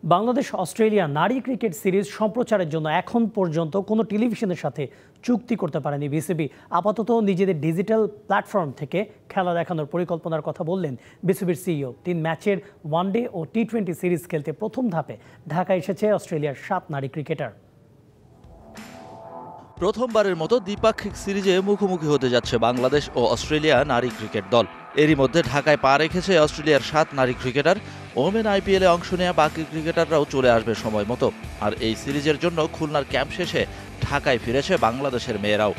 Bangladesh Australia নারী cricket series সম্প্রচারের জন্য এখন পর্যন্ত কোনো টেলিভিশনের সাথে চুক্তি করতে পারেনি বিসিবি। আপাতত নিজেদের ডিজিটাল প্ল্যাটফর্ম থেকে খেলা দেখানোর পরিকল্পনার কথা বললেন বিসিবির সিইও। 3 ম্যাচের ওয়ানডে ও টি20 সিরিজ খেলতে প্রথম ধাপে ঢাকা এসেছে অস্ট্রেলিয়ার 7 নারী ক্রিকেটার। প্রথমবারের মতো দ্বিপাক্ষিক সিরিজে মুখোমুখি হতে যাচ্ছে বাংলাদেশ ও অস্ট্রেলিয়া নারী ক্রিকেট দল। এরই মধ্যে ঢাকায় পা রেখেছে অস্ট্রেলিয়ার 7 নারী ক্রিকেটার। ওমেন আইপিএলে অংশ নেওয়া বাকি ক্রিকেটাররাও চলে আসবে সময় মতো। আর এই সিরিজের জন্য খুলনার ক্যাম্প শেষে ঢাকায় ফিরেছে বাংলাদেশের মেয়েরাও।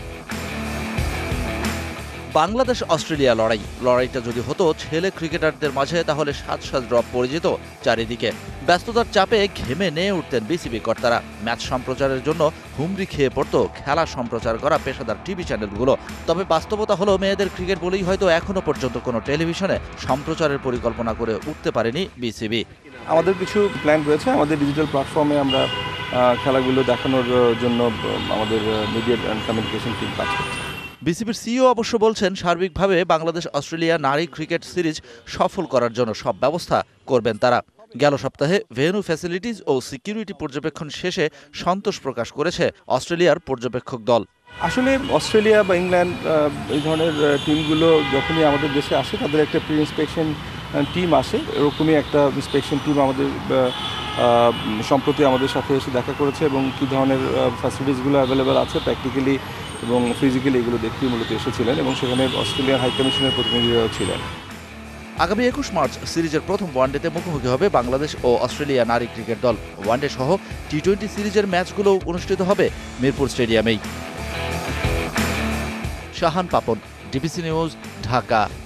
বাংলাদেশ অস্ট্রেলিয়া লড়াইটা যদি হতো ছেলে ক্রিকেটারদের মাঝে, তাহলে সাজ ড্রপ পড়ে যেত চারিদিকে। ব্যস্ততার চাপে ঘেমে নিয়ে উঠতেন বিসিবি কর্তারা। ম্যাচ সম্প্রচারের জন্য হুমড়ি খেয়ে পড়তো খেলা সম্প্রচার করা পেশাদার টিভি চ্যানেলগুলো। তবে বাস্তবতা হলো, মেয়েদের ক্রিকেট বলেই হয়তো এখনো পর্যন্ত কোনো টেলিভিশনে সম্প্রচারের পরিকল্পনা করে উঠতে পারেনি বিসিবি। আমাদের কিছু প্ল্যান রয়েছে। আমাদের ডিজিটাল প্ল্যাটফর্মে আমরা খেলাগুলো দেখানোর জন্য আমাদের মিডিয়া অ্যান্ড কমিউনিকেশন টিম কাজ করছে। বিসিবির সিইও অবশ্য বলছেন, সার্বিকভাবে বাংলাদেশ অস্ট্রেলিয়া নারী ক্রিকেট সিরিজ সফল করার জন্য সব ব্যবস্থা করবেন তারা। গেল সপ্তাহে ভেন্যু ফ্যাসিলিটিস ও সিকিউরিটি পর্যবেক্ষণ শেষে সন্তোষ প্রকাশ করেছে অস্ট্রেলিয়ার পর্যবেক্ষক দল। আসলে অস্ট্রেলিয়া বা ইংল্যান্ড এই ধরনের টিমগুলো যখনই আমাদের দেশে আসে, তাদের একটা প্রি ইন্সপেকশন টিম আসে। এরকমই একটা ইন্সপেকশন টিম আমাদের সম্প্রতি আমাদের সাথে এসে দেখা করেছে এবং কী ধরনের ফ্যাসিলিটিসগুলো অ্যাভেলেবেল আছে প্র্যাকটিক্যালি এবং ফিজিক্যালি, এগুলো দেখতেই মূলত এসেছিলেন এবং সেখানে অস্ট্রেলিয়ান হাইকমিশনের প্রতিনিধিরাও ছিলেন। আগামী 21 মার্চ সিরিজের প্রথম ওয়ানডেতে মুখোমুখি হবে বাংলাদেশ ও অস্ট্রেলিয়া নারী ক্রিকেট দল। ওয়ানডে সহ টি20 সিরিজের ম্যাচগুলো অনুষ্ঠিত হবে মিরপুর স্টেডিয়ামেই। Shahan Papon, DBC news, Dhaka.